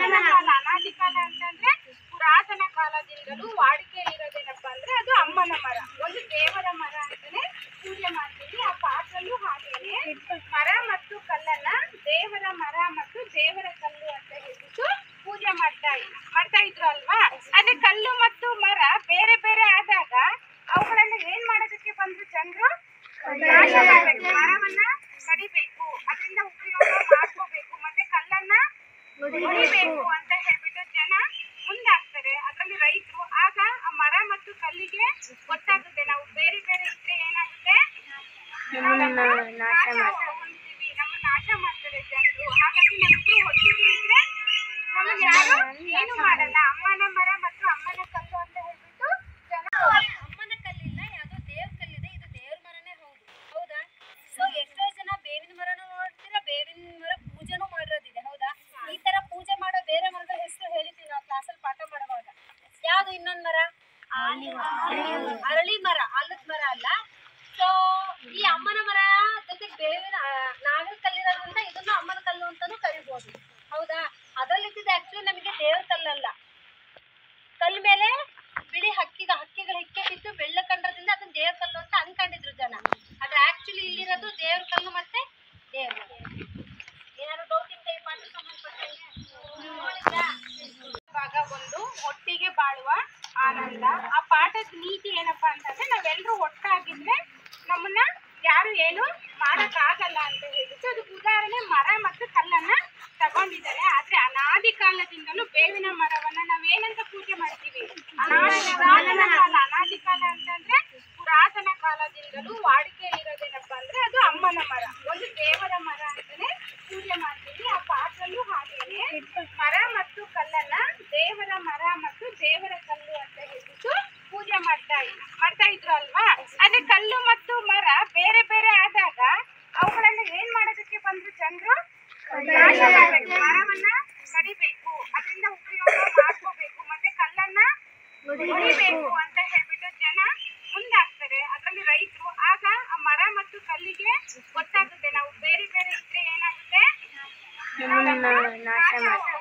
ಅನಾದಿ ಕಾಲ ಅಂತಂದ್ರೆ ಪುರಾತನ ಕಾಲದಿಂದಲೂ ವಾಡಿಕೆಯಲ್ಲಿರೋದೇನಪ್ಪಾ ಅಂದ್ರೆ ಅದು ಅಮ್ಮನ ಮರ, ಒಂದು ದೇವರ ಮರ ಅಂತಾನೆ ಪೂಜೆ ಮಾಡ್ತೀವಿ. ಆ ಪಾತ್ರಲ್ಲೂ ಹಾಗೇನೆ ಮರ ಮತ್ತು ಕಲ್ಲನ್ನ ದೇವರ ಮರ ಮತ್ತು ದೇವರ ಕಲ್ಲು ಅಂತ ಹೇಳ್ಬಿಟ್ಟು ಪೂಜೆ ಮಾಡ್ತಾ ಇದ್ರು ಅಲ್ವಾ. ಅದೇ ಕಲ್ಲು ಮತ್ತು ಮರ ಬೇರೆ ಬೇರೆ ಆದಾಗ ಅವುಗಳನ್ನ ಏನ್ ಮಾಡೋದಕ್ಕೆ ಬಂದ್ರು ಜನರು? ನಾಶ ಮಾಡ್ಬೇಕು, ಮರವನ್ನ ಕಡಿಬೇಕು, ಅದರಿಂದ ಉಪಯೋಗ ಮಾಡ್ಕೋಬೇಕು, ಮತ್ತೆ ಕಲ್ಲನ್ನ ಹೊಡಿಬೇಕು ಅಂತ ಹೇಳ್ಬಿಟ್ಟು ಜನ ಮುಂದಾಗ್ತಾರೆ. ಅದ್ರಲ್ಲಿ ರೈತರು ಆಗ ಆ ಮರ ಮತ್ತು ಕಲ್ಲಿಗೆ ಗೊತ್ತಾಗುತ್ತೆ ನಾವು ಬೇರೆ ಬೇರೆ ಇದ್ರೆ ಏನಾಗುತ್ತೆ, ಹೊಂದ್ತೀವಿ, ನಮ್ಮನ್ನ ನಾಶ ಮಾಡ್ತಾರೆ ಜನರು. ಹಾಗಾಗಿ ನಮ್ಗೆ ಹೊಟ್ಟಿಗೆ ಇದ್ರೆ ನಮಗೆ ಯಾರು ಏನು ಮಾಡಲ್ಲ. ಅಮ್ಮನ ಮರ ಮತ್ತು ಅಮ್ಮನ ಕಲ್ಲು ಅಂತ ಹೇಳ್ಬಿಟ್ಟು ಜನ ಅಮ್ಮನ ಕಲ್ಲಿಲ್ಲ, ಯಾವ್ದೋ ದೇವ್ರ ಕಲ್ಲಿದೆ, ಇದು ದೇವ್ರ ಮರನೇ ಹೌದು, ಹೌದಾ? ಸೊ ಎಷ್ಟೋ ಜನ ಬೇವಿನ ಮರನೂ ನೋಡ್ತೀರಾ, ಬೇವಿನ ಮರ ಪೂಜೆನೂ ಮಾಡಿರೋದಿದೆ, ಹೌದಾ? ಈ ತರ ಪೂಜೆ ಮಾಡೋ ಬೇರೆ ಮರದ ಹೆಸರು ಹೇಳಿದ್ವಿ ನಾವು ಕ್ಲಾಸಲ್ಲಿ ಪಾಠ ಮಾಡುವಾಗ. ಯಾವ್ದು ಇನ್ನೊಂದು ಮರ? ಅರಳಿ ಮರ, ಆಲದ ಮರ ಅಲ್ಲ. ಸೊ ಈ ಅಮ್ಮನ ಮರ ಜೊತೆಗೆ ಬೇವಿನ ನಾಗರ ಕಲ್ಲಿರೋದ್ರಿಂದ ಇದನ್ನು ಅಮ್ಮನ ಕಲ್ಲು ಅಂತಾನೂ ಕರಿಬಹುದು, ಹೌದಾ? ಅದ್ರಲ್ಲಿದ್ದ ಆಕ್ಚುಲಿ ನಮಗೆ ದೇವ್ರ ಕಲ್ಲಲ್ಲ, ಕಲ್ ಮೇಲೆ ಬಿಳಿ ಹಕ್ಕಿಗಳು ಹಿಕ್ಕೆ ಬಿದ್ದು ಬೆಳ್ಳ ಕಂಡ್ರದಿಂದ ಅದನ್ನ ದೇವ್ರ ಕಲ್ಲು ಅಂತ ಅನ್ಕೊಂಡಿದ್ರು ಜನ. ಆದ್ರೆ ಆಕ್ಚುಲಿ ಇಲ್ಲಿರೋದು ದೇವ್ರ ಕಲ್ಲು ಮತ್ತೆ ದೇವ್ರ ಮರ. ಏನಾದ್ರು ಡೌಟ್ ಇತ್ತ ಈ ಪಾಠ ಸಂಬಂಧಪಟ್ಟಂಗೆ? ಭಾಗ ಒಂದು, ಒಟ್ಟಿಗೆ ಬಾಳುವ ಆನಂದ. ಆ ಪಾಠದ ನೀತಿ ಏನಪ್ಪಾ ಅಂತಂದ್ರೆ ನಾವೆಲ್ಲರೂ ಒಟ್ಟಾಗಿದ್ರೆ ನಮ್ಮನ್ನ ಯಾರು ಏನು ಮಾಡಕ್ ಆಗಲ್ಲ ಅಂತ ಹೇಳ್ಬಿಟ್ಟು ಅದಕ್ಕೆ ಉದಾಹರಣೆ ಮರ ಮತ್ತು ಕಲ್ಲನ್ನ ತಗೊಂಡಿದ್ದಾರೆ. ಆದ್ರೆ ಅನಾದಿ ಕಾಲದಿಂದಲೂ ಬೇವಿನ ಮರವನ್ನ ನಾವೇನಂತ ಪೂಜೆ ಮಾಡ್ತೀವಿ? ಅನಾದಿ ಕಾಲ ಅಂತಂದ್ರೆ ಪುರಾತನ ಕಾಲದಿಂದಲೂ ವಾಡಿಕೆಯಲ್ಲಿರೋದೇನಪ್ಪಾ ಅಂದ್ರೆ ಅದು ಅಮ್ಮನ ಮರ, ಒಂದು ದೇವರ ಮರ ಅಂತಾನೆ ಪೂಜೆ ಮಾಡ್ತೀವಿ. ಆ ಪಾತ್ರಲ್ಲೂ ಹಾಗೇನೆ ಮರ ಮತ್ತು ಕಲ್ಲನ್ನ ದೇವರ ಮರ ಮತ್ತು ದೇವರ ಕಲ್ಲು ಅಂತ ಹೇಳ್ಬಿಟ್ಟು ಪೂಜೆ ಮಾಡ್ತಾ ಇದ್ರು ಅಲ್ವಾ. ಅದೇ ಕಲ್ಲು ಮತ್ತು ಮರ ಬೇರೆ ಬೇರೆ ಆದಾಗ ಅವುಗಳನ್ನ ಏನ್ ಮಾಡೋದಕ್ಕೆ ಬಂದ್ರು ಜನರು? ನಾಶ ಮಾಡ್ಬೇಕು, ಮರವನ್ನ ಕಡಿಬೇಕು, ಅದರಿಂದ ಉಪಯೋಗ ಮಾಡ್ಕೋಬೇಕು, ಮತ್ತೆ ಕಲ್ಲನ್ನ ಹೊಡಿಬೇಕು ಅಂತ ಹೇಳ್ಬಿಟ್ಟು ಜನ ಮುಂದಾಗ್ತಾರೆ. ಅದ್ರಲ್ಲಿ ರೈತರು ಆಗ ಆ ಮರ ಮತ್ತು ಕಲ್ಲಿಗೆ ಗೊತ್ತಾಗುತ್ತೆ ನಾವು ಬೇರೆ ಬೇರೆ ಇದ್ರೆ ಏನಾಗುತ್ತೆ, ನಾಶ